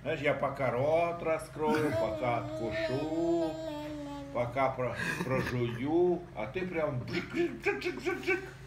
Знаешь, я пока рот раскрою, пока откушу, пока прожую, а ты прям бжик, бжик, бжик, бжик, бжик.